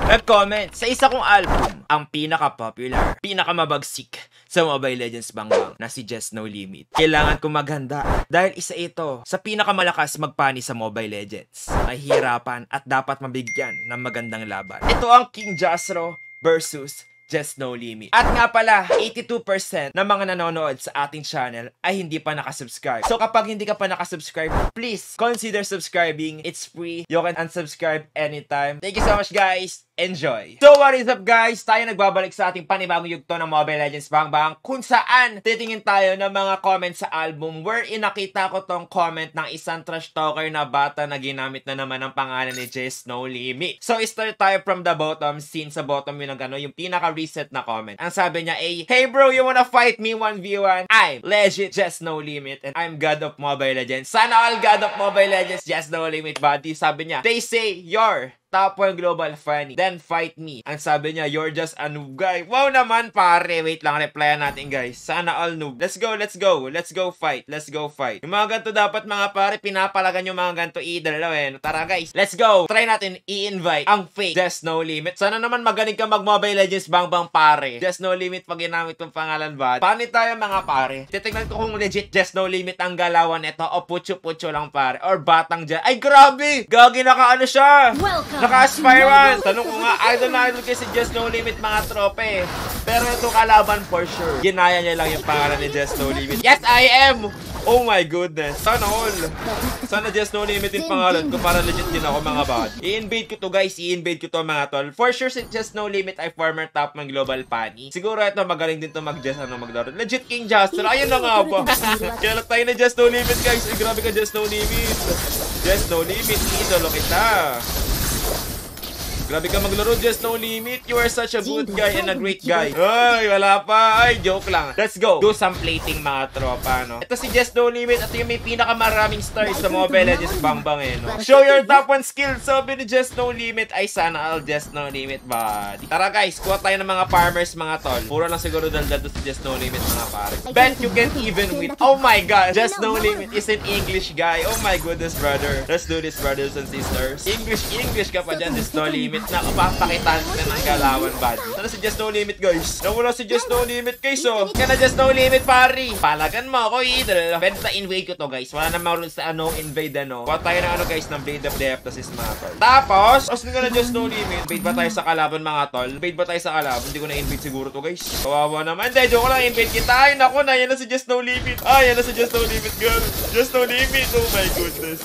Nag-comment sa isa kong album, ang pinaka-popular, pinaka-mabagsik sa Mobile Legends Bangbang na si Just No Limit. Kailangan kong maghanda dahil isa ito sa pinakamalakas magpani sa Mobile Legends. Mahihirapan at dapat mabigyan ng magandang laban. Ito ang King Jastro versus Just No Limit. At nga pala, 82% ng mga nanonood sa ating channel ay hindi pa nakasubscribe. So kapag hindi ka pa nakasubscribe, please consider subscribing. It's free. You can unsubscribe anytime. Thank you so much, guys. Enjoy! So what is up, guys? Tayo nagbabalik sa ating panibagong yugto ng Mobile Legends Bangbang kung saan titingin tayo ng mga comments sa album wherein nakita ko tong comment ng isang trash talker na bata na ginamit na naman ang pangalan ni Just No Limit. So start tayo from the bottom, since sa bottom yung yung pinaka-reset na comment. Ang sabi niya ay, "Hey bro, you wanna fight me 1v1? I'm legit Just No Limit and I'm God of Mobile Legends." Sana all God of Mobile Legends, Just No Limit, buddy. Sabi niya, "They say you're top 1 global funny, then fight me." Ang sabi niya, "You're just a noob guy." Wow naman pare, wait lang, replyan natin guys. Sana all noob. Let's go, let's go. Let's go fight, let's go fight. Yung mga ganito dapat mga pare, pinapalagan yung mga ganito idol. Tara guys, let's go. Try natin i-invite ang fake Just No Limit. Sana naman magaling ka mag-Mobile Legends Bangbang pare. Just No Limit pag ginamit yung pangalan ba. Paano tayo mga pare? Titignan ko kung legit Just No Limit ang galawan ito o putyo-putyo lang pare. Or batang dyan. Ay grabe! Gagi naka-ano siya! Naka-aspire 1. Tanong ko nga, idol na idol kasi Just No Limit mga trope. Pero ito kalaban for sure. Ginaya niya lang yung pangalan ni Just No Limit. Yes, I am! Oh my goodness. Sana all. Sana Just No Limit yung pangalan ko para legit din ako mga bad. I-invade ko to guys. I-invade ko to mga tol. For sure si Just No Limit ay former top ng global funny. Siguro ito magaling din to mag-Just maglaro. Legit King Jastro. Ayun na nga ba. Kaya lang tayo na Just No Limit guys. Ay grabe ka Just No Limit. Just No Limit. Idolo kita. Grabe ka maglaro, Just No Limit. You are such a good guy and a great guy. Ay, wala pa. Ay, joke lang. Let's go. Do some plating mga tropa, no? Ito si Just No Limit. Ito yung may pinakamaraming stars sa Mobile Legends Bangbang, no? Show your top 1 skill. Sabi ni Just No Limit. Ay, sana all Just No Limit, buddy. Tara guys, kuha tayo ng mga farmers, mga tol. Puro lang siguro daldal si Just No Limit, mga pare. Bet you can even win. Oh my god. Just No Limit is an English guy. Oh my goodness, brother. Let's do this, brothers and sisters. English ka pa dyan, Just No Limit. Na papakitaan ka ng galawan, buddy. Sana si Just No Limit, guys. Nawala si Just No Limit, guys, oh. Kaya na Just No Limit, pari. Palagan mo ako, idol. Pwede na invade ko to, guys. Wala namang rules sa invade, Kuha tayo ng guys, ng Blade of Deathtasis, mga tol. Tapos, osmin ka na Just No Limit. Invade ba tayo sa kalaban, mga tol? Invade ba tayo sa kalaban? Hindi ko na-invade siguro to, guys. Kawawa naman. Hindi, joke lang, invade kita. Ay, naku na. Yan na si Just No Limit. Ay, yan na si Just No Limit, girl. Just No Limit. Oh my goodness.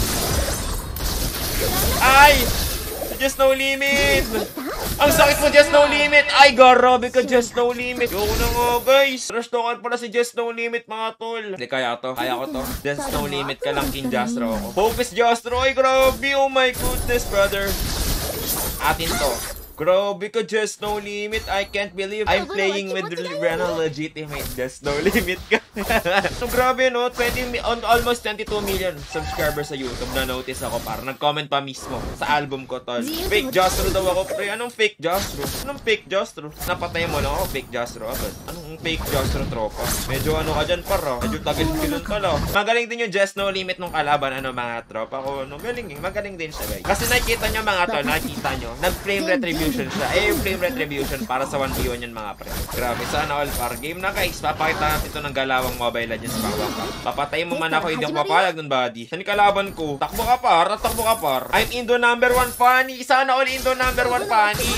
Ay! Just No Limit! Ang sakit mo, Just No Limit! Ay, grabe ka, Just No Limit! Yoko na nga, guys! Rush talkan pala si Just No Limit, mga tol! Hindi, kaya to. Kaya ko to. Just No Limit ka lang, King Jastro ako. Focus, Jastro! Ay, grabe! Oh my goodness, brother! Atin to. Grabe ka, Just No Limit. I can't believe I'm playing with Rena legitimate. Just No Limit ka. So, grabe, no? Almost 22 million subscribers sa YouTube. Na-notice ako, para nag-comment pa mismo sa album ko, tol. Fake Jastro daw ako, pre. Anong fake Jastro? Anong fake Jastro? Napatay mo lang ako, fake Jastro. Anong fake Jastro, tropa? Medyo ano ka dyan, para. Medyo tagil-kilon pala. Magaling din yung Just No Limit nung kalaban, mga tropa ko. No, magaling din siya, guys. Kasi nakita nyo, mga tol, nakita nyo, nag-flame retribution siya. Eh, yung flame retribution para sa 1v1 yan, mga pre. Grabe, sana all par. Game na, guys. Papakita natin ito ng galawang Mobile Legends Bangbang. Papatay mo man ako, hindi ako papalag nun, buddy. Saan kalaban ko? Takbo ka par, takbo ka par. I'm Indo #1 funny. Sana all Indo #1 funny.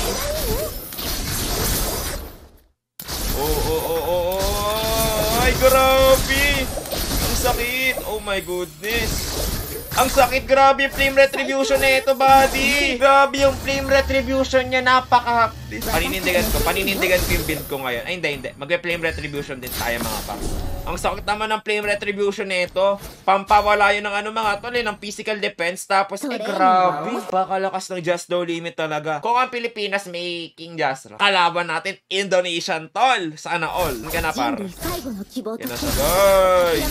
Ay, grabe. Ang sakit. Oh my goodness. Ang sakit, grabe yung flame retribution na ito, buddy. Grabe yung flame retribution niya, napaka-haptis. Paninindigan ko yung build ko ngayon. Ay, hindi. Mag-flame retribution din tayo, mga paps. Ang sakit naman ng flame retribution na ito. Pampawala yun ng mga tol, ng physical defense. Tapos, ay, grabe. Pakalakas ng Just No Limit talaga. Kung ang Pilipinas may King Jastro, kalaban natin, Indonesian, tol. Sana all. Hindi ka na, par. Yan na siya, guys.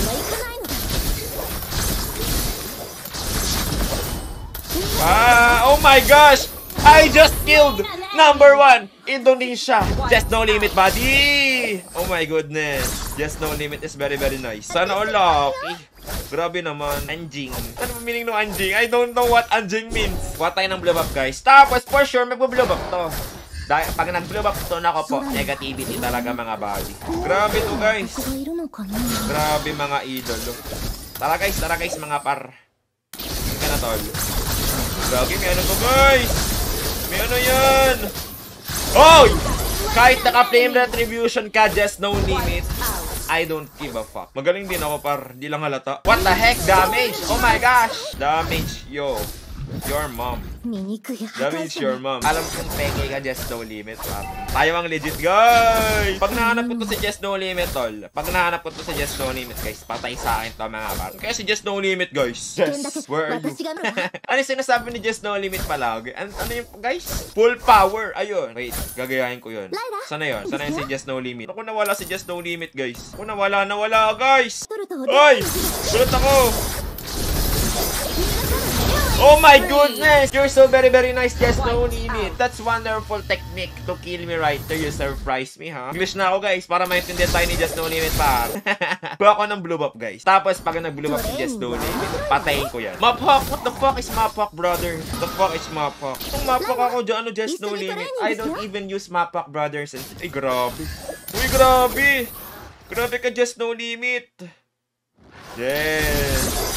Oh my gosh! I just killed #1 Indonesia. Just No Limit, buddy. Oh my goodness. Just No Limit is very, very nice. Sana all lucky. Grabe naman. Anjing. Ano ba meaning ng anjing? I don't know what anjing means. Kuha tayo ng blow up, guys. Tapos, for sure, magbo-blow up to. Dahil pag nag-blow up to, nako po, negativity talaga mga body. Grabe to, guys. Grabe mga idol. Tara, guys, mga par. Hindi ka na, tol. Grabe, may ano to, guys. May ano yan. Hoy! Kahit naka-flame retribution ka, just no limit. I don't give a fuck. Magaling din ako, par. Di lang halata. What the heck? Damage! Oh my gosh! Damage, yo. Your mom. Damage your mom. Alam kong peke ka, just no limit, par. Tayo ang legit, guys! Pag nahanap ko to si just no limit, tol. Pag nahanap ko to si just no limit, guys, patay sa akin to, mga par. Kaya si just no limit, guys. Yes! Where are you? Ano yung sinasabi ni just no limit pala? Ano yung, guys? Full power. Ayun. Wait, gagayahin ko yun. Sana yun? Sana yun si just no limit? Ako nawala si just no limit, guys. Ako nawala, guys! Ay! Gulat ako! Oh my goodness! You're so very nice, just no limit. That's wonderful technique to kill me right there. You surprise me, ha? English na ako, guys, para maintindihan tayo ni just no limit, par. Kuha ako ng blow up, guys. Tapos, pag nag-blow up si just no limit, patayin ko yan. Maphawk! What the fuck is maphawk, brother? What the fuck is maphawk? Kung maphawk ako dyan, ano just no limit? I don't even use maphawk, brothers. Ay, grabe. Uy, grabe! Grabe ka, just no limit. Yes!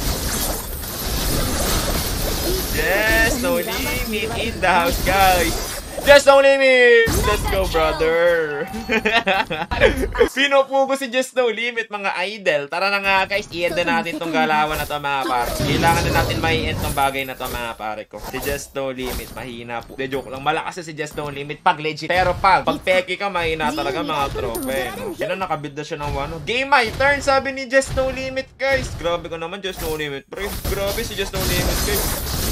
Yes, no limit in the house, guys. Just no limit. Let's go, brother. Pinupugo si Just no limit, mga idol. Tara na nga, guys. I-end na natin tong galawan na to, mga pare. Kailangan na natin mai-end tong bagay na to, mga pare ko. Si Just no limit, mahina po. De joke lang. Malakas si Just no limit pag legit. Pero pag peke ka, mahina talaga, mga trope. No? Yan na, nakabid na siya ng wano. Game my turn, sabi ni Just no limit, guys. Grabe ko naman, Just no limit, bro. Grabe si Just no limit, guys.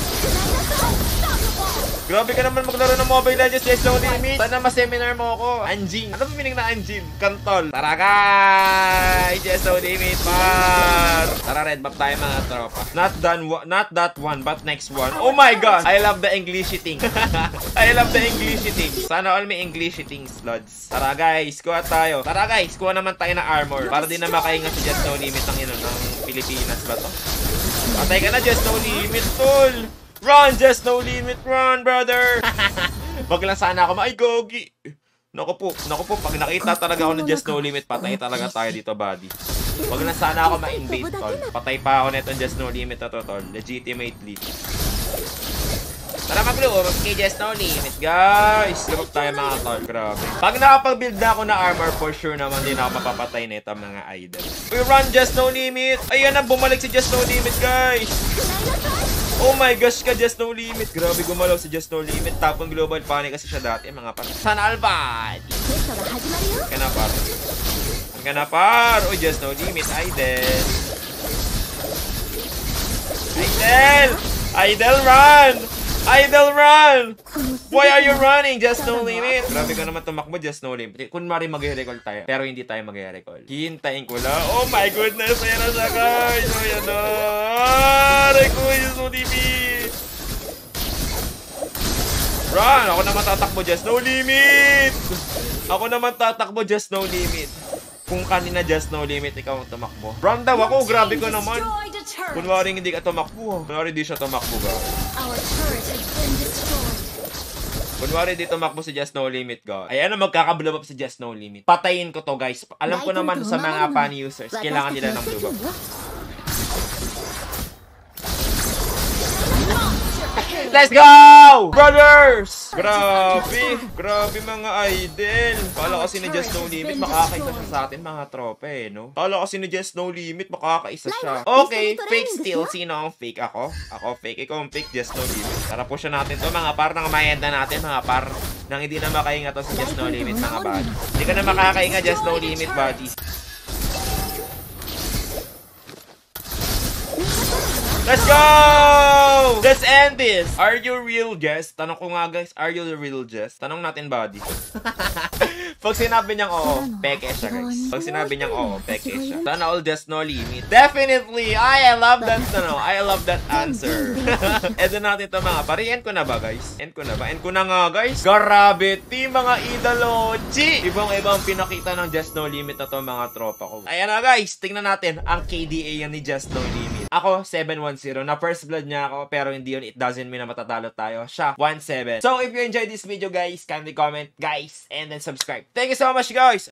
Grabe ka naman maglaro ng Mobile Legends, just no limit. Sana ma-seminar mo ako. Anjing. Ano ba meaning na anjing? Kantol. Tara, guys. Just no limit, par. Tara, red buff tayo, mga tropa. Not that one, but next one. Oh my god. I love the English thing. I love the English thing. Sana all may English things, lods. Tara, guys. Kuha tayo. Tara, guys. Kuha naman tayo ng armor. Para din na makaingat si just no limit ng ng Pilipinas ba to? Patay ka na, just no limit, tol. Run, just no limit, run, brother. Wag lang sana ako ay gogi. Naku po, pag nakita talaga ako ng just no limit, patay talaga tayo dito, buddy. Wag lang sana ako ma-invade, tol. Patay pa ako nito just no limit na to, tol. Legitimately. Tara, mag-blow kay just no limit, guys. Lumap tayo, mga tol. Grabe. Pag nakapag-build na ako na armor, for sure naman din ako mapapatay nito, mga idol. We run just no limit. Ayan na, bumalik si just no limit, guys. Oh my gosh ka, just no limit. Grabe, gumalaw si just no limit. Tapon global panic kasi siya dati, mga par. Sana albad. Ka na, par. Oh, just no limit. Idol, run. Idol, run. Why are you running? Just no limit. Grabe ka naman tumakbo, just no limit. Kunwari mag-recall tayo, pero hindi tayo mag-recall. Hihintayin ko lang. Oh my goodness, ayan na siya, guys. Ayan na. Reko, just no limit. Run! Ako naman tatakbo, just no limit. Ako naman tatakbo, just no limit. Kung kanina just no limit, ikaw ang tumakbo. Run daw ako, grabe ko naman. Kunwari hindi ka tumakbo. Kunwari di siya tumakbo, ga. Kunwari di tumakbo si just no limit, ga. Ayan na, magkaka-blow up si just no limit. Patayin ko to, guys. Alam ko naman sa mga fan users, kailangan nila ng blow up. Let's go! Brothers! Grabe mga idol. Kala kasi ni Just No Limit, makakaisa siya sa atin, mga trope, no? Kala kasi ni Just No Limit, makakaisa siya. Okay, fake still. Sino ang fake? Ako? Ako fake. Ikaw ang fake, Just No Limit. Tara, push natin to, mga par. Nang mayenda natin, mga par. Nang hindi na makainga to si Just No Limit, mga body. Hindi ka na makakainga, Just No Limit, body. Let's go! Let's end this! Are you real, Jess? Tanong ko nga guys, are you the real Jess? Tanong natin, buddy. Pag sinabi niyang oo, peke siya guys. Pag sinabi niyang oo, peke siya. Sana all Just No Limit. Definitely! I love that, I love that answer. End natin ito mga pare. End ko na ba guys? End ko na ba? End ko na nga guys. Gravity mga idolo. G! Ibang-ibang pinakita ng Just No Limit na to mga tropa ko. Ayan na guys, tingnan natin ang KDA yan ni Just No Limit. Ako, 710. Na first blood niya ako, pero hindi yun. It doesn't mean na matatalo tayo. Siya, 1-7. So, if you enjoyed this video, guys, kindly comment, guys, and then subscribe. Thank you so much, guys!